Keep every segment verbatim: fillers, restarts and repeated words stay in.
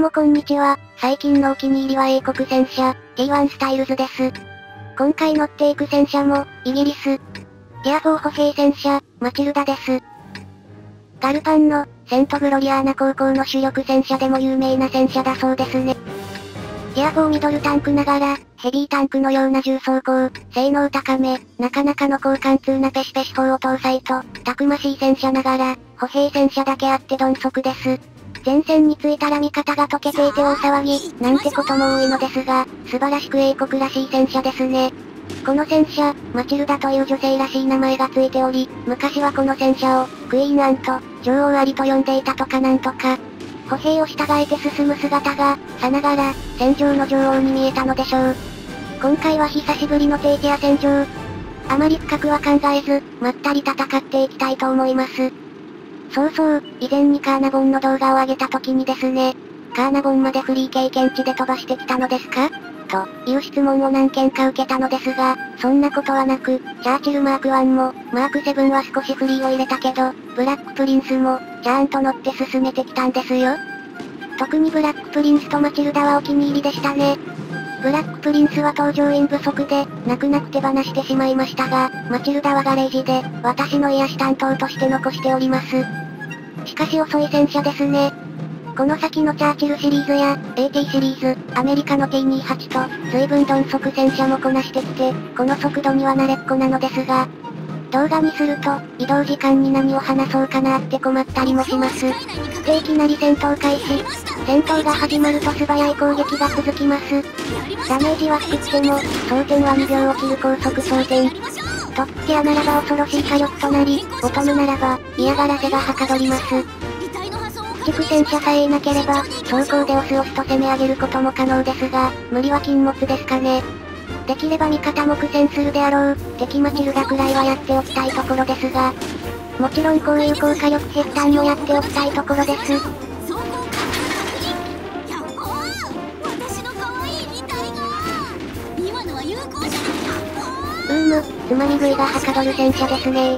もこんにちは、最近のお気に入りは英国戦車、ティーワン スタイルズです。今回乗っていく戦車も、イギリス。ティアフォー歩兵戦車、マチルダです。ガルパンの、セントグロリアーナ高校の主力戦車でも有名な戦車だそうですね。ティアフォーミドルタンクながら、ヘビータンクのような重装甲、性能高め、なかなかの高貫通なペシペシ砲を搭載と、たくましい戦車ながら、歩兵戦車だけあって鈍足です。前線に着いたら味方が溶けていて大騒ぎ、なんてことも多いのですが、素晴らしく英国らしい戦車ですね。この戦車、マチルダという女性らしい名前がついており、昔はこの戦車を、クイーンアント、女王アリと呼んでいたとかなんとか。歩兵を従えて進む姿が、さながら、戦場の女王に見えたのでしょう。今回は久しぶりの低地や戦場。あまり深くは考えず、まったり戦っていきたいと思います。そうそう、以前にカーナボンの動画を上げた時にですね、カーナボンまでフリー経験値で飛ばしてきたのですかという質問を何件か受けたのですが、そんなことはなく、チャーチルマークワンも、マークセブンは少しフリーを入れたけど、ブラックプリンスも、ちゃんと乗って進めてきたんですよ。特にブラックプリンスとマチルダはお気に入りでしたね。ブラックプリンスは搭乗員不足で、泣く泣く手放してしまいましたが、マチルダはガレージで、私の癒し担当として残しております。しかし遅い戦車ですね。この先のチャーチルシリーズや、エーティー シリーズ、アメリカの ティーにじゅうはち と、随分鈍速戦車もこなしてきて、この速度には慣れっこなのですが、動画にすると、移動時間に何を話そうかなって困ったりもします。でいきなり戦闘開始。戦闘が始まると素早い攻撃が続きます。ダメージは低くても、装填はにびょうを切る高速装填。トップティアならば恐ろしい火力となり、ボトムならば、嫌がらせがはかどります。駆逐戦車さえいなければ、走行で押す押すと攻め上げることも可能ですが、無理は禁物ですかね。できれば味方も苦戦するであろう、敵マチルダくらいはやっておきたいところですが、もちろんこういう高火力ヘッダンもやっておきたいところです。うーむ、つまみ食いがはかどる戦車ですね。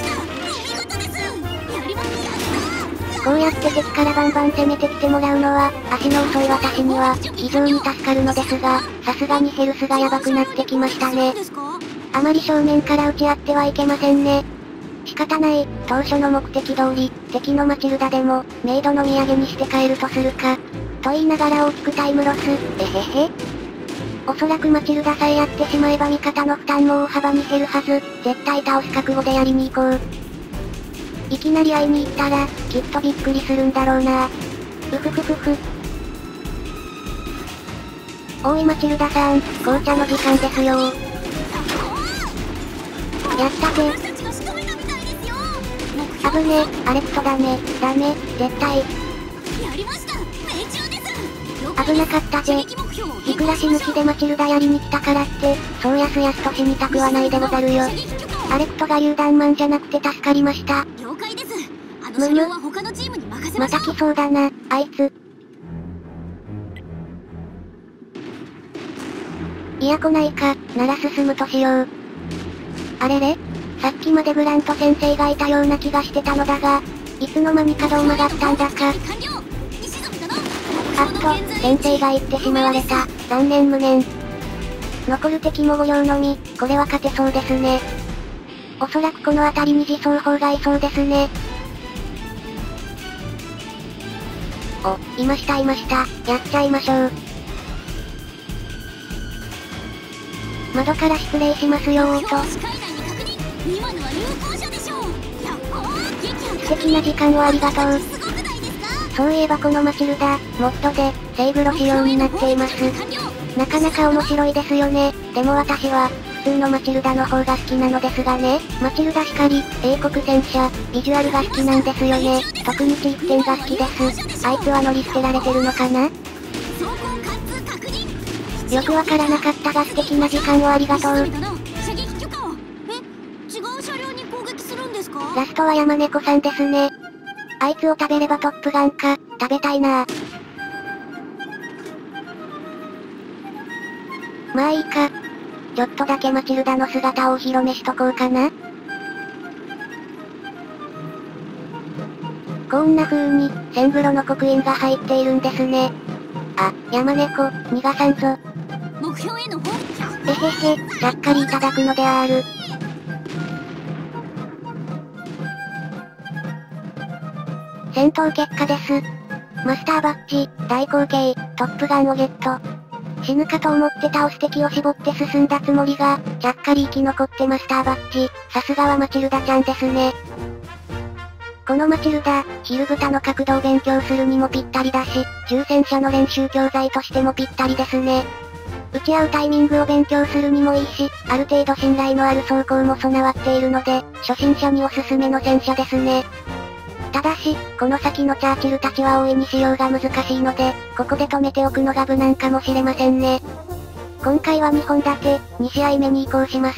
こうやって敵からバンバン攻めてきてもらうのは、足の遅い私には、非常に助かるのですが、さすがにヘルスがやばくなってきましたね。あまり正面から撃ち合ってはいけませんね。仕方ない、当初の目的通り、敵のマチルダでも、メイドの土産にして帰るとするか。と言いながら大きくタイムロス、えへへ。おそらくマチルダさえやってしまえば味方の負担も大幅に減るはず、絶対倒す覚悟でやりに行こう。いきなり会いに行ったら、きっとびっくりするんだろうな。うふふふふ。おいマチルダさん、紅茶の時間ですよー。やったぜ。危ねえ、アレクトダメ、ダメ、絶対。危なかったぜ。いくら死ぬ気でマチルダやりに来たからって、そうやすやすと死にたくはないでござるよ。アレクトが油断マンじゃなくて助かりました。むむ。また来そうだな、あいつ。いや来ないか、なら進むとしよう。あれれ？さっきまでグラント先生がいたような気がしてたのだが、いつの間に角を曲がったんだか。あっと、先生が行ってしまわれた。残念無念。残る敵もご両のみ、これは勝てそうですね。おそらくこの辺りに自走砲がいそうですね。お、いましたいました。やっちゃいましょう。窓から失礼しますよーと。素敵な時間をありがとう。そういえばこのマチルダ、モッドで、セイグロ仕様になっています。なかなか面白いですよね。でも私は、普通のマチルダの方が好きなのですがね。マチルダしかり、英国戦車、ビジュアルが好きなんですよね。特にチーフテンが好きです。あいつは乗り捨てられてるのかな？よくわからなかったが素敵な時間をありがとう。ラストは山猫さんですね。あいつを食べればトップガンか、食べたいなぁ。まあいいか。ちょっとだけマチルダの姿をお披露目しとこうかな。 こんな風に、線風呂の刻印が入っているんですね。あ、山猫、逃がさんぞ。 目標への方。 えへへ、ちゃっかりいただくのである。戦闘結果です。マスターバッジ、大口径、トップガンをゲット。死ぬかと思って倒す敵を絞って進んだつもりが、ちゃっかり生き残ってマスターバッジ、さすがはマチルダちゃんですね。このマチルダ、昼豚の角度を勉強するにもぴったりだし、重戦車の練習教材としてもぴったりですね。撃ち合うタイミングを勉強するにもいいし、ある程度信頼のある装甲も備わっているので、初心者におすすめの戦車ですね。ただし、この先のチャーチルたちは大いに使用が難しいので、ここで止めておくのが無難かもしれませんね。今回はにほん立て、に試合目に移行します。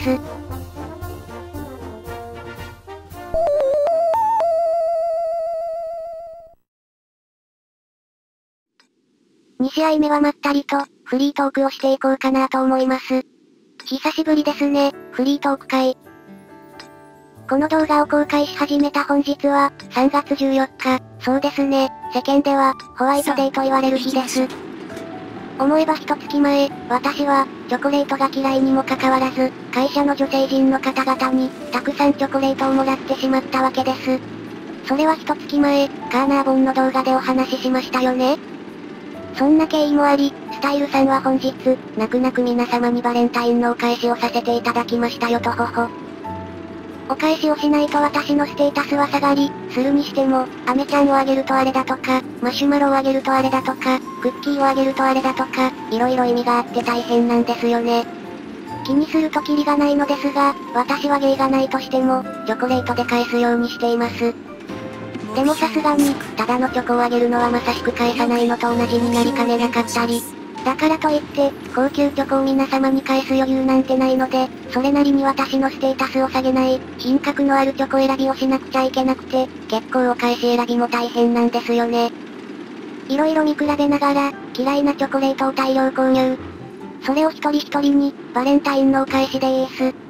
に試合目はまったりと、フリートークをしていこうかなと思います。久しぶりですね、フリートーク会。この動画を公開し始めた本日は、さんがつじゅうよっか、そうですね、世間では、ホワイトデーと言われる日です。思えば一月前、私は、チョコレートが嫌いにもかかわらず、会社の女性陣の方々に、たくさんチョコレートをもらってしまったわけです。それは一月前、カーナーボンの動画でお話ししましたよね。そんな経緯もあり、スタイルさんは本日、泣く泣く皆様にバレンタインのお返しをさせていただきましたよとほほ。お返しをしないと私のステータスは下がり、するにしても、アメちゃんをあげるとあれだとか、マシュマロをあげるとあれだとか、クッキーをあげるとあれだとか、いろいろ意味があって大変なんですよね。気にするとキリがないのですが、私は芸がないとしても、チョコレートで返すようにしています。でもさすがに、ただのチョコをあげるのはまさしく返さないのと同じになりかねなかったり、だからといって、高級チョコを皆様に返す余裕なんてないので、それなりに私のステータスを下げない、品格のあるチョコ選びをしなくちゃいけなくて、結構お返し選びも大変なんですよね。いろいろ見比べながら、嫌いなチョコレートを大量購入。それを一人一人に、バレンタインのお返しでーす。って、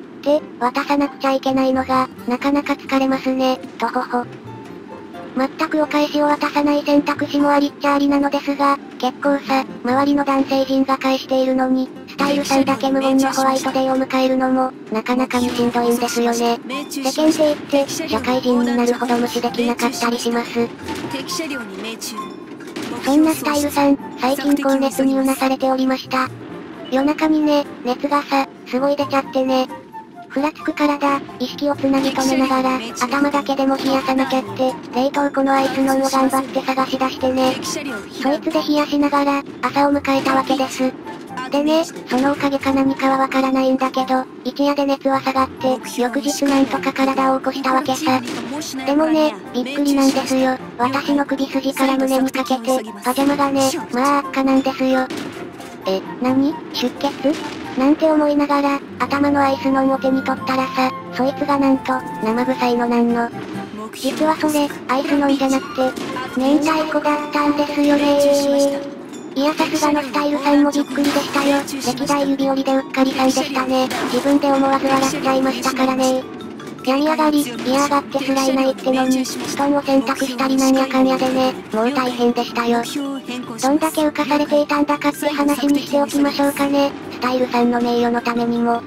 渡さなくちゃいけないのが、なかなか疲れますね、とほほ。全くお返しを渡さない選択肢もありっちゃありなのですが、結構さ、周りの男性陣が返しているのに、スタイルさんだけ無言のホワイトデーを迎えるのも、なかなかにしんどいんですよね。世間体って、社会人になるほど無視できなかったりします。そんなスタイルさん、最近高熱にうなされておりました。夜中にね、熱がさ、すごい出ちゃってね。ふらつく体、意識をつなぎ止めながら、頭だけでも冷やさなきゃって、冷凍庫のアイスノンを頑張って探し出してね。そいつで冷やしながら、朝を迎えたわけです。でね、そのおかげか何かはわからないんだけど、一夜で熱は下がって、翌日なんとか体を起こしたわけさ。でもね、びっくりなんですよ。私の首筋から胸にかけて、パジャマがね、まあ悪化なんですよ。え、何？出血？なんて思いながら、頭のアイスノンを手に取ったらさ、そいつがなんと、生臭いのなんの。実はそれ、アイスノンじゃなくて、明太子だったんですよねー。いやさすがのスタイルさんもびっくりでしたよ。歴代指折りでうっかりさんでしたね。自分で思わず笑っちゃいましたからね。病み上がり、嫌上がってすらいないってのに、布団を洗濯したりなんやかんやでね、もう大変でしたよ。どんだけ浮かされていたんだかって話にしておきましょうかね。スタイルさんの名誉のためにも。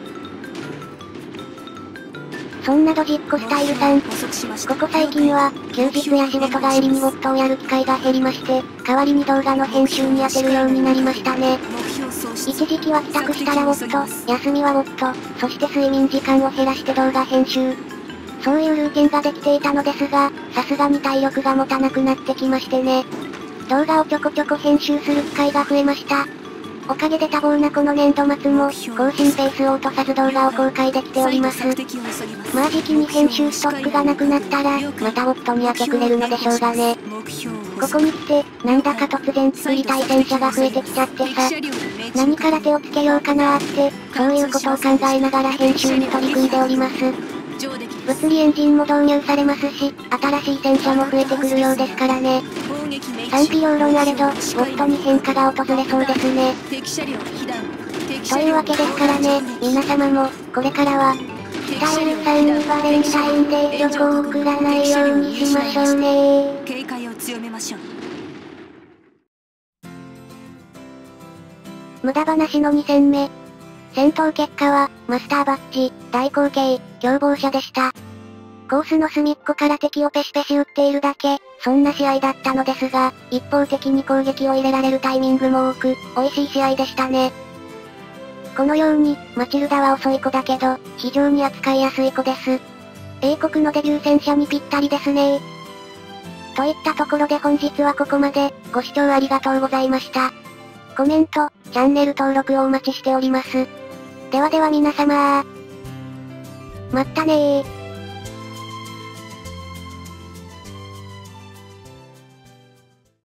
そんなドジっ子スタイルさん。ここ最近は、休日や仕事帰りにウォットをやる機会が減りまして、代わりに動画の編集に当てるようになりましたね。一時期は帰宅したらウォット、休みはウォット、そして睡眠時間を減らして動画編集。そういうルーティンができていたのですが、さすがに体力が持たなくなってきましてね。動画をちょこちょこ編集する機会が増えました。おかげで多忙なこの年度末も、更新ペースを落とさず動画を公開できております。まあ時期に編集ストックがなくなったら、また夫に明け暮れるのでしょうがね。ここに来て、なんだか突然作りたい戦車が増えてきちゃってさ、何から手をつけようかなーって、そういうことを考えながら編集に取り組んでおります。物理エンジンも導入されますし、新しい戦車も増えてくるようですからね。賛否両論あれど、夫に変化が訪れそうですね。というわけですからね、皆様も、これからは、 スタイルさんにバレンタインデーチョコを送らないようにしましょうね。 警戒を強めましょう。 無駄話のに戦目。戦闘結果は、マスターバッジ、大口径、凶暴者でした。コースの隅っこから敵をペシペシ撃っているだけ、そんな試合だったのですが、一方的に攻撃を入れられるタイミングも多く、美味しい試合でしたね。このように、マチルダは遅い子だけど、非常に扱いやすい子です。英国のデビュー戦車にぴったりですね。といったところで本日はここまで、ご視聴ありがとうございました。コメント、チャンネル登録をお待ちしております。ではでは皆様、まったねー。